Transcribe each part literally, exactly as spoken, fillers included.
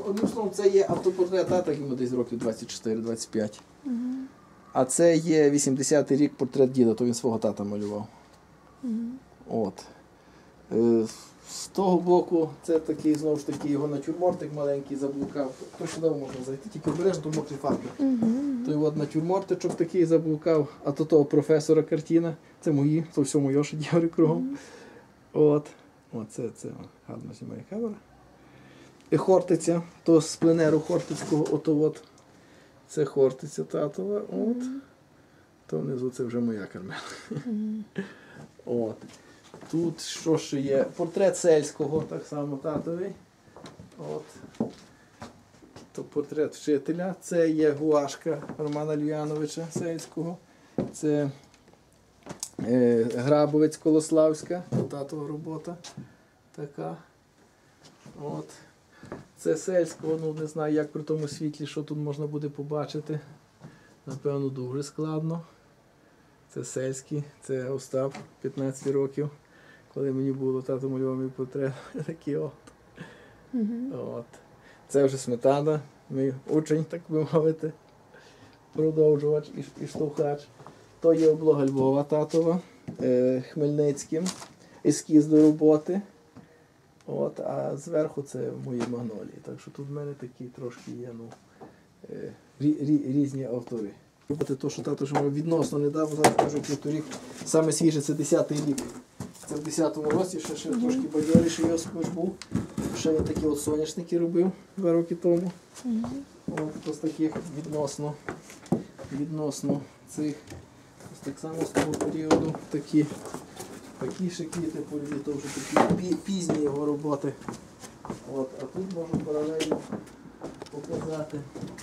одним словом, це є автопортрет тата, йому десь років двадцять чотири двадцять п'ять. Угу. А це є вісімдесятий рік портрет діда, то він свого тата малював. Угу. От. Е, з того боку, це такий, знову ж таки, його натюрмортик маленький заблукав. То сюди можна зайти, тільки обережно, то мокрі фарби. Угу. Той от натюрмортичок такий заблукав, а то того професора картина. Це мої, то все моє, що діяри кругом. От. Оце, це гарно знімає камера. І Хортиця, то з пленеру Хортицького, ото от. Це Хортиця татова, от. То внизу це вже моя Кармела. От. Тут що ще є? Портрет сельського, так само татовий. От. То портрет вчителя. Це є гуашка Романа Люяновича сельського. Це е, Грабовець Колославська, татова робота. Така. От. Це сельського, ну не знаю, як при тому світлі, що тут можна буде побачити. Напевно, дуже складно. Це сельський, це Остап, п'ятнадцять років, коли мені було, тато малював мій портрет. Такий от. Угу. От. Це вже Сметана, мій учень, так би мовити, продовжувач і, і штовхач. То є облога Львова татова, е, Хмельницьким, ескіз до роботи. От, а зверху це мої магнолії. Так що тут в мене такі трошки є, ну, е, рі, рі, різні автори. Те, що тато ж мав відносно недавно, зараз кажу, півторік, саме свіже це десятий рік. Це в десятому році, ще, ще трошки бадьоріший Йосипович був. Ще він такі от соняшники робив два роки тому. От, ось таких відносно, відносно цих, ось так само з того періоду, такі, такі ще квіти полюбі, то вже такі пі, пізні його роботи. От, а тут можу паралельно показати.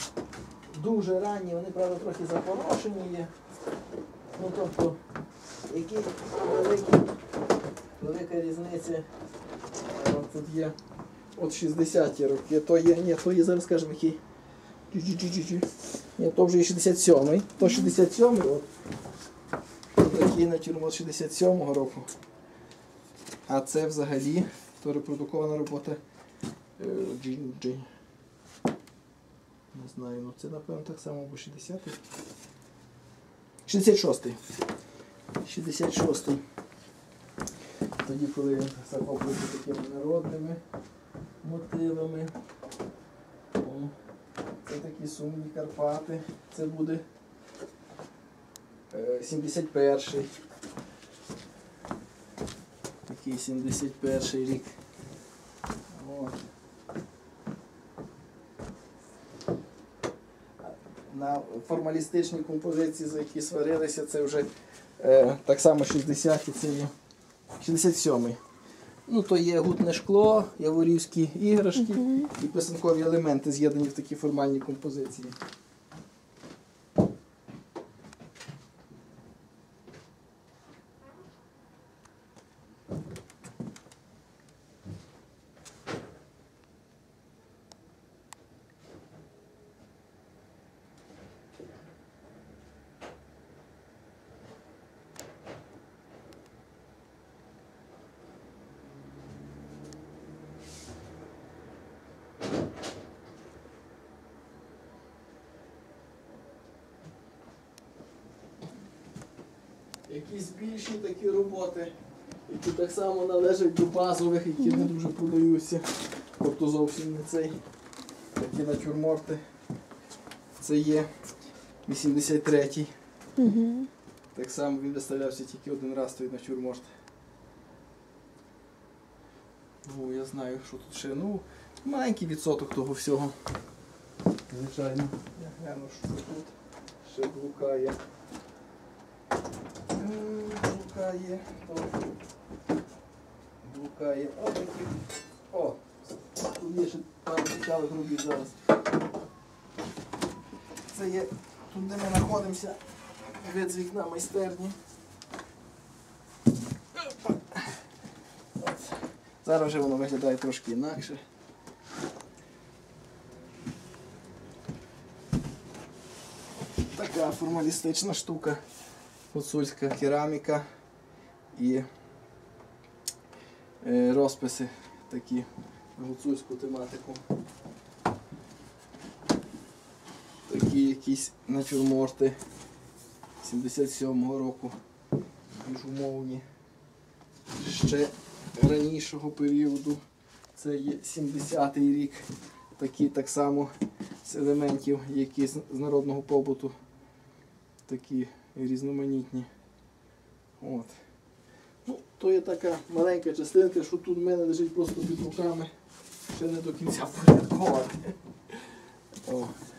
Дуже ранні, вони, правда, трохи запорошені є. Ну, тобто, які великі, велика різниця. От тут є от шістдесяті роки. То є, ні, то є, зараз скажемо, який. Ні, то вже є шістдесят сьомий. То шістдесят сьомий, от. Такий натюрморт шістдесят сьомого року. А це взагалі, то репродукована робота Джин Джин. Не знаю, ну це, напевно, так само, бо шістдесятий. шістдесят шостий. шістдесят шостий. Тоді, коли він захоплюється такими народними мотивами. О, це такі сумні Карпати. Це буде е, сімдесят перший. Такий сімдесят перший рік. От. На формалістичній композиції, за які сварилися, це вже е, так само шістдесяті, це є шістдесят сьомий. Ну, то є гутне шкло, яворівські іграшки uh-huh. і писанкові елементи з'єднані в такі формальні композиції. Якісь більші такі роботи, які так само належать до базових, які не дуже продаються. Тобто зовсім не цей. Такі натюрморти. Це є вісімдесят третій. Угу. Так само він виставлявся тільки один раз, той натюрморт. Ну, я знаю, що тут ще, ну, маленький відсоток того всього. Звичайно. Я гляну, що тут ще блукає. Блукає, блукає, о, такі, о, тут є ще пару цікавих робіт зараз. Це є тут, де ми знаходимося, вид з вікна майстерні. От. Зараз вже воно виглядає трошки інакше. Така формалістична штука. Гуцульська кераміка і е, розписи такі на гуцульську тематику. такі якісь натюрморти сімдесят сьомого року. Більшумовні. Ще ранішого періоду. Це є сімдесятий рік. Такі так само з елементів, які з з народного побуту. Такі різноманітні. От. Ну, то є така маленька частинка, що тут в мене лежить просто під руками. Ще не до кінця порядкувати. О.